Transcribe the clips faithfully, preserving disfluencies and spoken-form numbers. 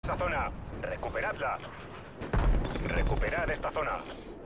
esta zona. Recuperadla. Recuperad esta zona.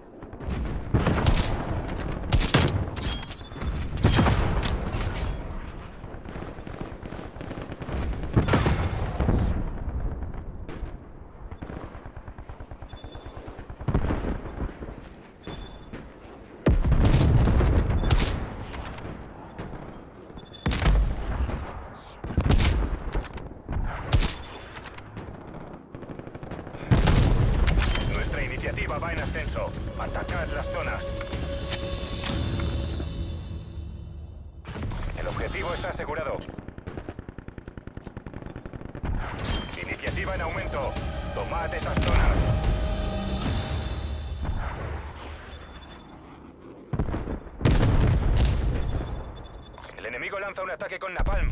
Va en ascenso. Atacad las zonas. El objetivo está asegurado. Iniciativa en aumento. Tomad esas zonas. El enemigo lanza un ataque con napalm.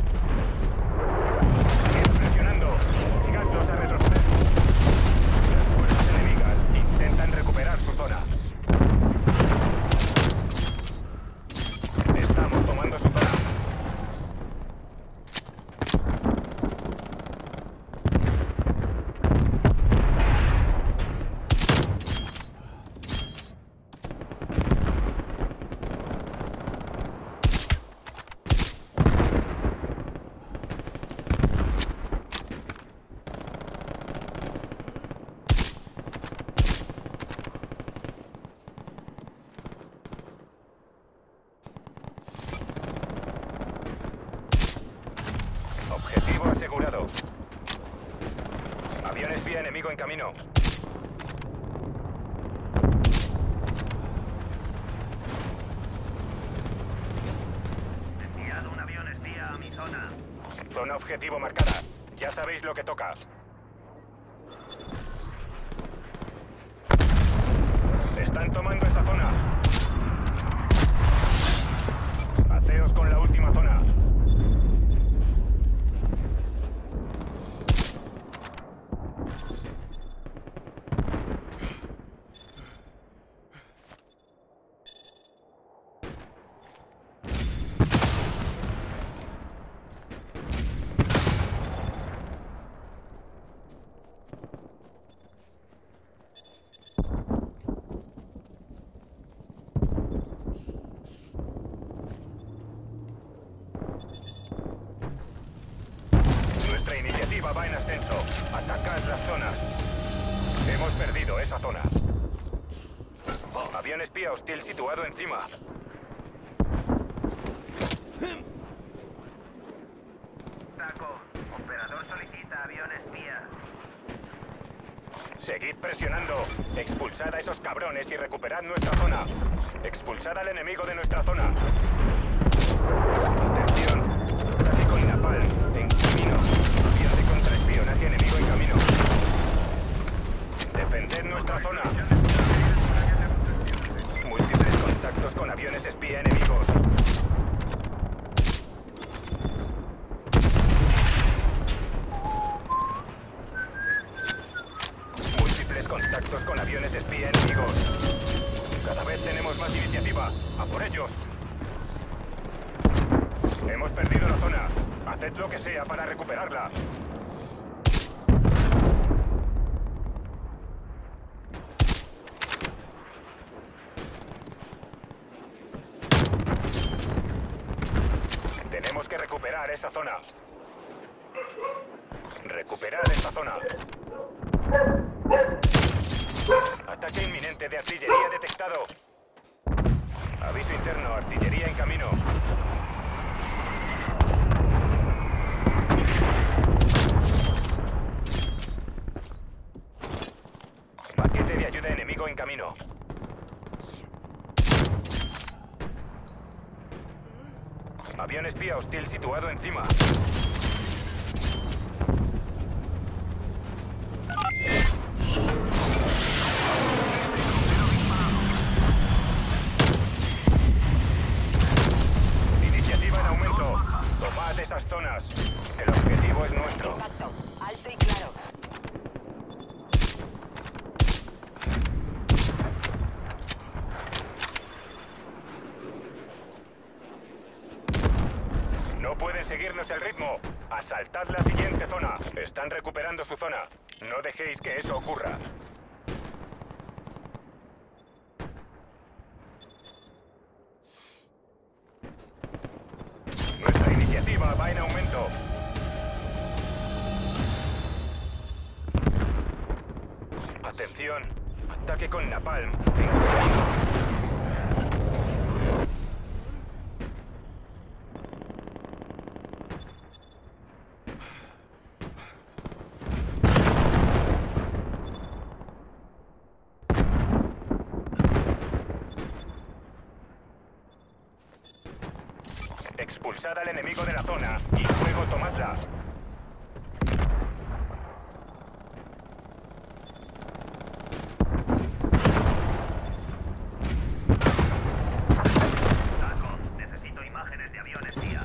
Seguid presionando. Obligadlos a retroceder. Intentan recuperar su zona. Estamos tomando su zona. Objetivo asegurado. Avión espía enemigo en camino. Enviado un avión espía a mi zona. Zona objetivo marcada. Ya sabéis lo que toca. Están tomando esa zona. Haceos con la última zona. Va en ascenso. Atacad las zonas. Hemos perdido esa zona. Avión espía hostil situado encima. Taco, operador solicita avión espía. Seguid presionando. Expulsad a esos cabrones y recuperad nuestra zona. Expulsad al enemigo de nuestra zona. Atención. Ataque con napalm. En camino. Avión de contraespionaje enemigo en camino. Defended nuestra zona. Múltiples contactos con aviones espía enemigos. Múltiples contactos con aviones espía enemigos. Cada vez tenemos más iniciativa. ¡A por ellos! Hemos perdido la zona. Haced lo que sea para recuperarla. Tenemos que recuperar esa zona. Recuperar esa zona. Ataque inminente de artillería detectado. Aviso interno, artillería en camino. Paquete de ayuda enemigo en camino. Avión espía hostil situado encima. Iniciativa en aumento. Tomad esas zonas. El objetivo es nuestro. Impacto. Alto y claro. No pueden seguirnos el ritmo. Asaltad la siguiente zona. Están recuperando su zona. No dejéis que eso ocurra. Nuestra iniciativa va en aumento. Atención. Ataque con napalm. En camino. Expulsad al enemigo de la zona y luego tomadla. Taco, necesito imágenes de avión espía.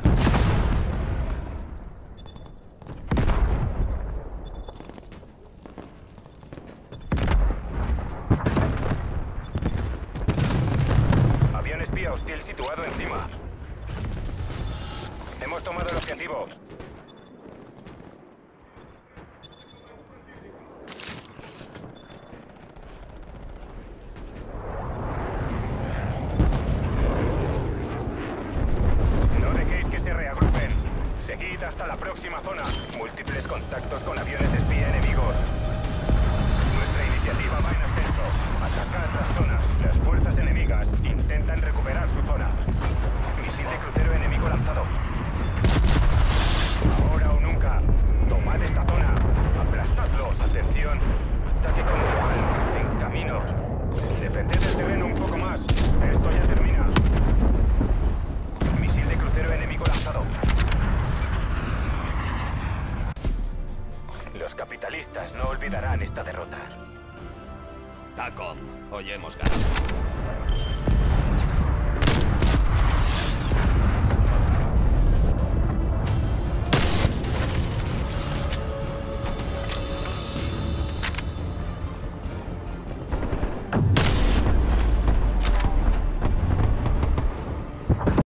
Avión espía hostil situado encima. Hemos tomado el objetivo. No dejéis que se reagrupen. Seguid hasta la próxima zona. Múltiples contactos con aviones espía enemigos. Nuestra iniciativa va en ascenso. Atacad las zonas. Las fuerzas enemigas intentan recuperar su zona. Misil de crucero enemigo lanzado. Ahora o nunca. Tomad esta zona. Aplastadlos. Atención. Ataque con napalm. En camino. Defended el terreno un poco más. Esto ya termina. Misil de crucero enemigo lanzado. Los capitalistas no olvidarán esta derrota. TACOM, hoy hemos ganado.